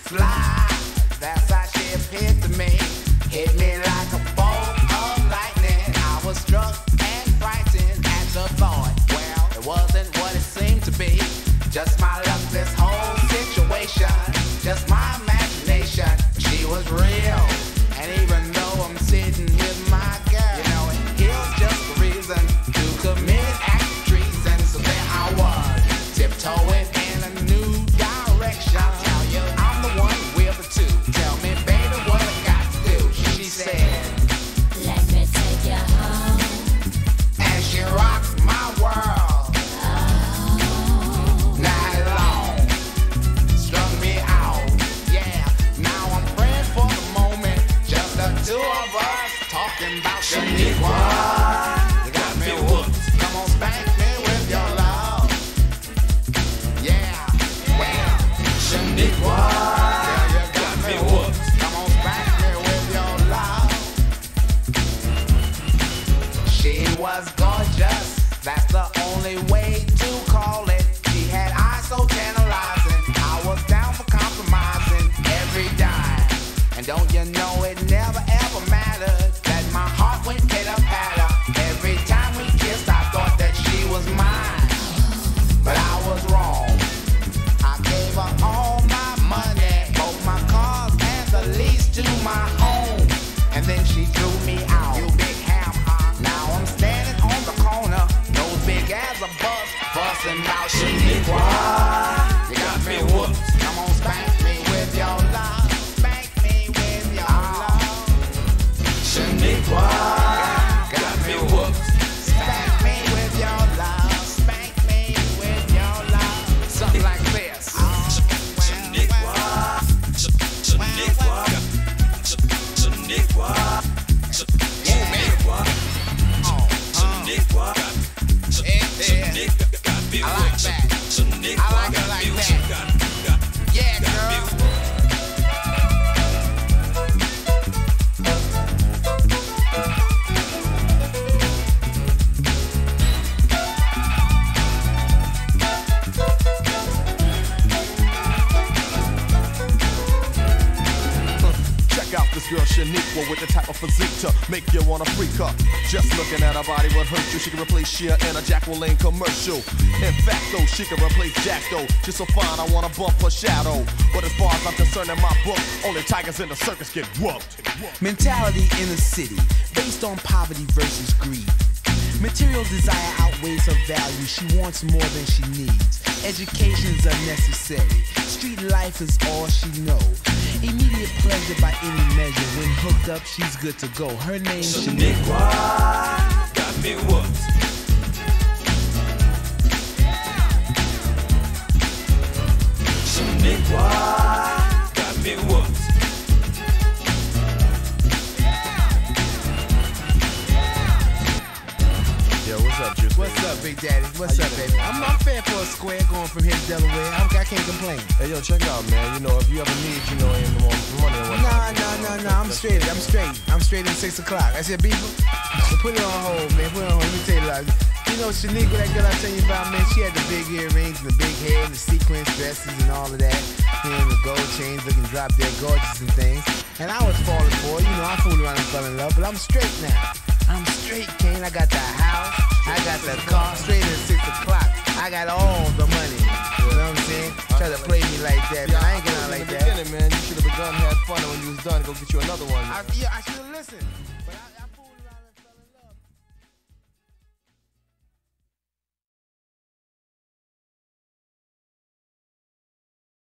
Fly, that's how she appeared to me. Hit me like a bolt of lightning. I was struck and frightened at the thought. Well, it wasn't what it seemed to be. Just my luck, this whole situation. Just my imagination. She was real. And even though I'm sitting with my girl, you know, here's just the reason to commit acts of treason. So there I was, tiptoeing in a new direction. I'll tell you, I'm the one with the two. Tell me, baby, what I got to do. She said, let me take you home. and she rocked my world. Night long, strung me out. Yeah, now I'm praying for the moment. Just the two of us talking about Shaniqua. You got me whooped. Come on, spank me with your love. Yeah, well, Shaniqua. Yeah, you got me whooped. Come on, spank me with your love. She was gorgeous. That's the only way to call it. She had eyes so tantalizing. I was down for compromising every dime. And don't you know it never ever mattered that my heart went pitter-patter. Every time we kissed, I thought that she was mine. But I was wrong. I gave her all my money, both my cars and the lease to my home. And then she threw me out. You big ham hock. Now I'm standing on the corner, nose big as a bus, fussing about Shaniqua. You got me whooped. Come on, spank me with your love. Spank me with your love. Shaniqua. Got me whooped. Spank me with your love. Spank me with your love. Something like this. Yeah, girl. Check out this girl Shaniqua with the type of physique to make you wanna freak her. Just looking at her body would hurt you. She can replace Cher in a Jacqueline commercial. In fact, though, she can replace Jack, though. She's so fine, I wanna bump her shadow. But as far as I'm concerned, in my book, only tigers in the circus get whooped. Mentality in the city, based on poverty versus greed. Material desire outweighs her value. She wants more than she needs. Education's unnecessary. Street life is all she knows. Immediate pleasure by any measure. When hooked up, she's good to go. Her name's Shaniqua. Got me whooped. Shaniqua. Got me whooped. Yo, what's up, Juice? What's up, Big Daddy? What's up, baby? I'm fair for a square going from here to Delaware. I can't complain. Hey, yo, check it out, man. You know, if you ever need, you know, any more money or whatnot. Nah. I'm straight. I'm straight at 6 o'clock. I said, Beaver, so put it on hold, man. Put it on hold. Let me tell you a lot. You know, Shaniqua, that girl I tell you about, man, she had the big earrings and the big hair and the sequins dresses and all of that. You know, the gold chains looking drop dead gorgeous and things. And I was falling for it. You know, I fooled around and fell in love, but I'm straight now. I'm straight, Kane. I got the house. I got the car. Straight at 6 o'clock. I got all the money. You know what I'm saying? Try to play me like that, man. I ain't getting out like that. In the beginning, man, you should have begun, had fun, and when you was done, go get you another one. I should have listened. But I